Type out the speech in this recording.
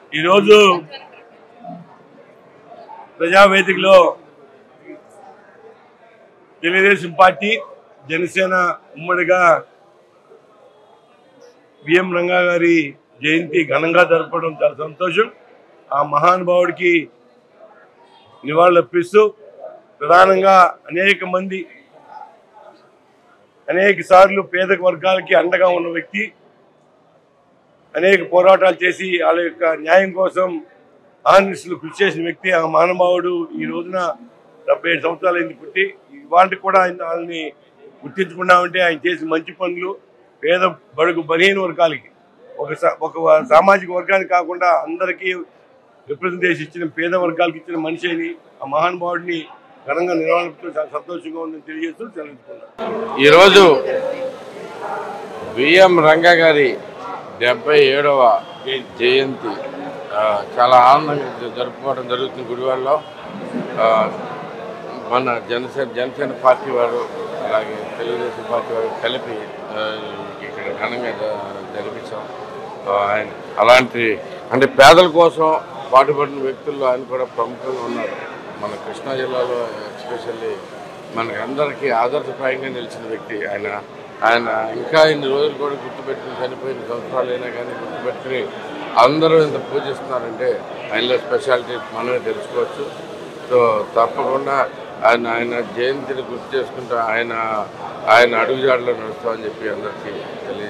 ఈరోజు ప్రజావేదికలో తెలుగుదేశం పార్టీ జనసేన ఉమ్మడిగా బిఎం రంగా గారి జయంతి ఘనంగా జరపడం చాలా సంతోషం. ఆ మహానుభావుడికి నివాళులర్పిస్తూ ప్రధానంగా అనేక సార్లు పేద వర్గాలకి అండగా ఉన్న వ్యక్తి, అనేక పోరాటాలు చేసి వాళ్ళ యొక్క న్యాయం కోసం ఆర్నిస్టులు కృషి చేసిన వ్యక్తి. ఆ మహానుభావుడు ఈ రోజున 77 సంవత్సరాలైంది పుట్టి. ఇవాళ కూడా వాళ్ళని గుర్తించుకున్నామంటే ఆయన చేసిన మంచి పనులు పేద బడుగు బలహీన వర్గాలకి ఒక సామాజిక వర్గానికి కాకుండా అందరికీ రిప్రజెంటేషన్ ఇచ్చిన పేద వర్గాలకు ఇచ్చిన మనిషి అని ఆ మహానుభావుడిని ఘనంగా నివాళులర్పిస్తూ చాలా సంతోషంగా ఉందని తెలియజేస్తూ సెలవుకున్నాను. ఈరోజు బిఎం రంగా గారి 77వ జయంతి చాలా ఆనందంగా జరుపుకోవడం జరుగుతుంది. గుడివాడలో మన జనసేన పార్టీ వారు అలాగే తెలుగుదేశం పార్టీ వారు కలిపి ఇక్కడ ఘనంగా జరిపించాం. ఆయన అలాంటి అంటే పేదల కోసం పాటుపడిన వ్యక్తుల్లో ఆయన కూడా ప్రముఖంగా ఉన్నారు. మన కృష్ణా జిల్లాలో ఎస్పెషల్లీ మనకి అందరికీ ఆదర్శప్రాయంగా నిలిచిన వ్యక్తి ఆయన ఇంకా ఇన్ని రోజులు కూడా గుర్తుపెట్టుకుని చనిపోయిన సంవత్సరాలైనా కానీ గుర్తుపెట్టుకుని అందరూ ఇంత పూజిస్తున్నారంటే ఆయనలో స్పెషాలిటీ మనమే తెలుసుకోవచ్చు. సో తప్పకుండా ఆయన జయంతిని గుర్తు చేసుకుంటూ ఆయన అడుగుజాడలో నడుస్తామని చెప్పి అందరికీ తెలియజేస్తాం.